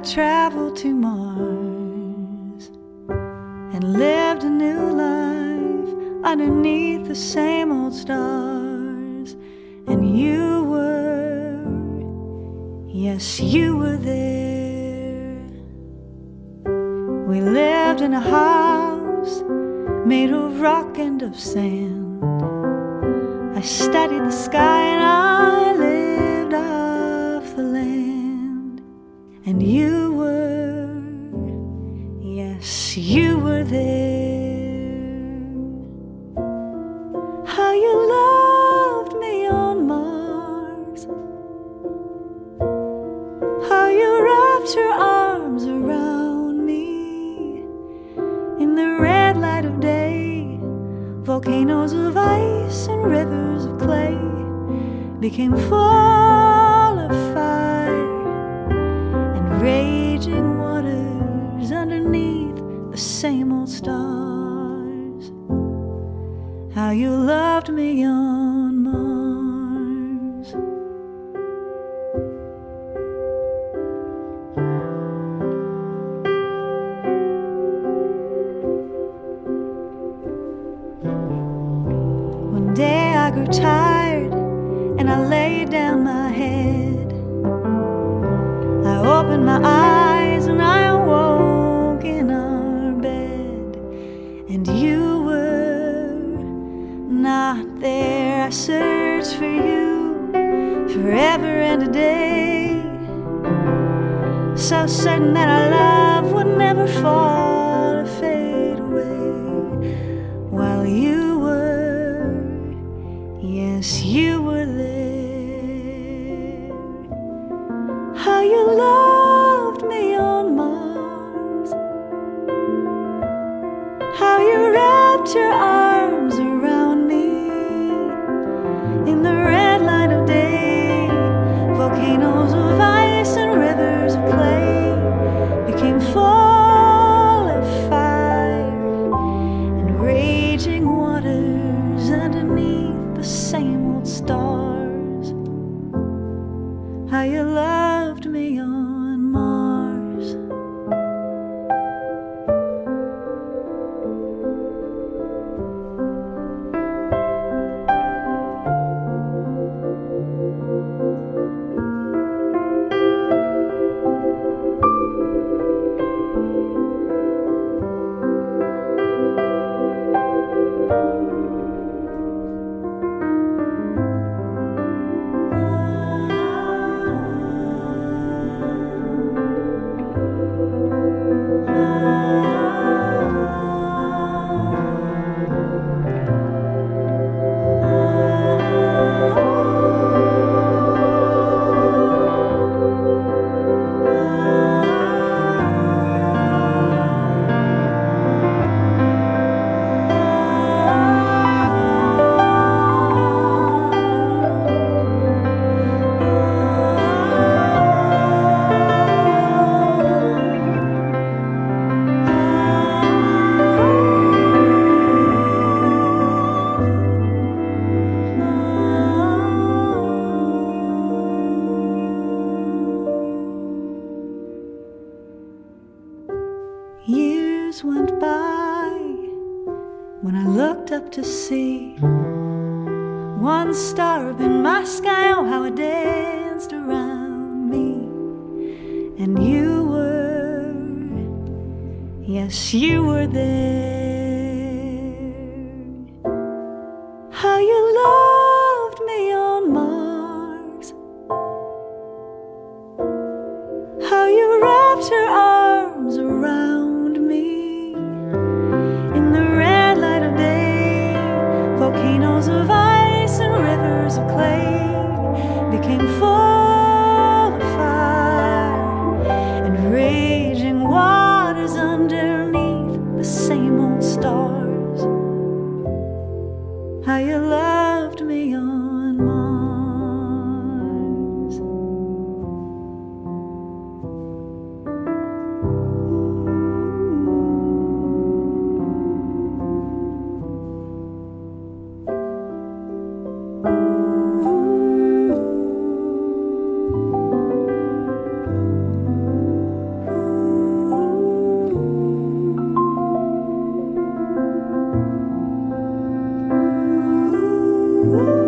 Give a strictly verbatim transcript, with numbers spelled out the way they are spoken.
traveled to Mars and lived a new life underneath the same old stars. And you were, yes, you were there. We lived in a house made of rock and of sand. I studied the sky and I lived off the land. And you were, yes, you were there. How you loved me on Mars, how you wrapped your arms around me in the red light of day. Volcanoes of ice and rivers of clay became full of fire, and raging waters underneath the same old stars. How you loved me on Mars. One day I grew tired and I laid down my head. I opened my eyes and I awoke in our bed. And you were not there. I searched for you forever and a day, so certain that our love would never fall or fade away. While you were, yes, you were there. How you loved me on Mars, how you wrapped your arms around me in the red light of day. Volcanoes of ice and rivers of clay became full of fire, and raging waters underneath the same old stars. How you loved me on Mars. Years went by when I looked up to see one star up in my sky. Oh, how it danced around me. And you were, yes, you were there. How you loved me on Mars, how you wrapped your arms around me in the red light of day. Volcanoes of ice and rivers of clay became full of fire, and raging waters underneath the same old stars. How you loved me on Mars. Ooh. Ooh.